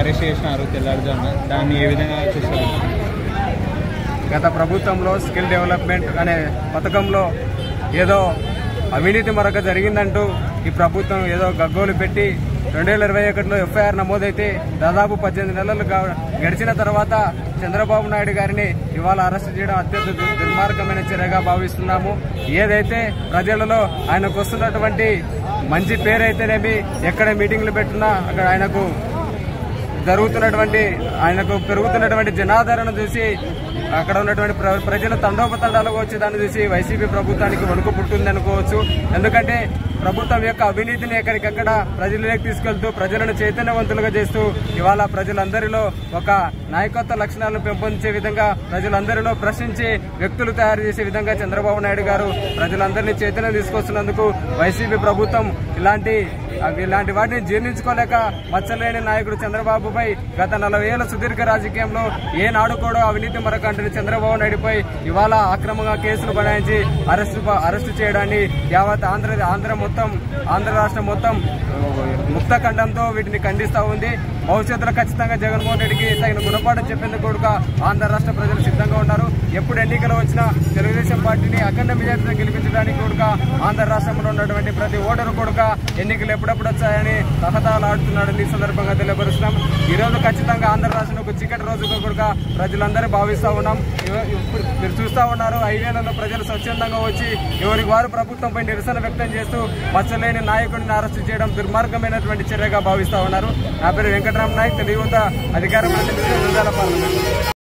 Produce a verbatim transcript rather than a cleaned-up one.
Arrest చేసినారు తెల్లారుజామున, దాన్ని ఏ విధంగా చూస్తారు? గత ప్రభుత్వంలో స్కిల్ డెవలప్మెంట్ అనే పథకంలో ఏదో అవినీతి మరొక జరిగిందంటూ ఈ ప్రభుత్వం ఏదో గగ్గోలు పెట్టి రెండు వేల ఇరవై ఒకటిలో ఎఫ్ఐఆర్ నమోదైతే దాదాపు పద్దెనిమిది నెలలు గడిచిన తర్వాత చంద్రబాబు నాయుడు గారిని ఇవాళ అరెస్ట్ చేయడం అత్యంత దుర్మార్గమైన చర్యగా భావిస్తున్నాము. ఏదైతే ప్రజలలో ఆయనకు వస్తున్నటువంటి మంచి పేరైతేనేమి, ఎక్కడ మీటింగ్లు పెట్టినా అక్కడ ఆయనకు జరుగుతున్నటువంటి ఆయనకు పెరుగుతున్నటువంటి జనాదరణ చూసి అక్కడ ఉన్నటువంటి ప్రజల తండోపతండాలకు వచ్చి దాన్ని చూసి వైసీపీ ప్రభుత్వానికి వణుకు పుట్టింది అనుకోవచ్చు. ఎందుకంటే ప్రభుత్వం యొక్క అవినీతిని ఎక్కడికక్కడ ప్రజలలోకి తీసుకెళ్తూ ప్రజలను చైతన్యవంతులుగా చేస్తూ ఇవాళ ప్రజలందరిలో ఒక నాయకత్వ లక్షణాలను పెంపొందించే విధంగా, ప్రజలందరిలో ప్రశ్నించి వ్యక్తులు తయారు చేసే విధంగా చంద్రబాబు నాయుడు గారు ప్రజలందరినీ చైతన్యం తీసుకొస్తున్నందుకు వైసీపీ ప్రభుత్వం ఇలాంటి ఇలాంటి వాటిని జీర్ణించుకోలేక మచ్చలేని నాయకుడు చంద్రబాబుపై గత నలభై ఏళ్ల సుదీర్ఘ రాజకీయంలో ఏనాడు కూడా అవినీతి మరొకంటే చంద్రబాబు నాయుడుపై ఇవాళ అక్రమంగా కేసులు బనాయించి అరెస్టు అరెస్టు చేయడాన్ని యావత్ ఆంధ్ర ఆంధ్ర మొత్తం ఆంధ్ర రాష్ట్రం మొత్తం ముక్త ఖండంతో వీటిని ఖండిస్తూ ఉంది. భవిష్యత్తులో ఖచ్చితంగా జగన్మోహన్ రెడ్డికి తగిన గుణపాఠం చెప్పేందుకు కూడా ఆంధ్ర రాష్ట్ర ప్రజలు సిద్ధంగా ఉన్నారు. ఎప్పుడు ఎన్నికలు వచ్చినా తెలుగుదేశం పార్టీని అఖండ మెజార్టీతో గెలిపించడానికి కూడా ఆంధ్ర రాష్ట్రంలో ఉన్నటువంటి ప్రతి ఓటరు కూడా ఎన్నికలు ఎప్పుడప్పుడు వచ్చాయని తహతాలు ఆడుతున్నాడని ఈ సందర్భంగా తెలియపరుస్తున్నాం. ఈ రోజు ఖచ్చితంగా ఆంధ్ర రాష్ట్రంలో ఒక చీకటి రోజుగా కూడా ప్రజలందరూ భావిస్తూ ఉన్నాం. మీరు చూస్తూ ఉన్నారు, ఐదేళ్లలో ప్రజలు స్వచ్ఛందంగా వచ్చి ఎవరికి వారు ప్రభుత్వంపై నిరసన వ్యక్తం చేస్తూ మచ్చలేని నాయకుడిని అరెస్టు చేయడం దుర్మార్గమైనటువంటి చర్యగా భావిస్తూ ఉన్నారు. నా పేరు వెంకటరామ నాయక్, తెలుగు యువత అధికార ప్రతినిధి.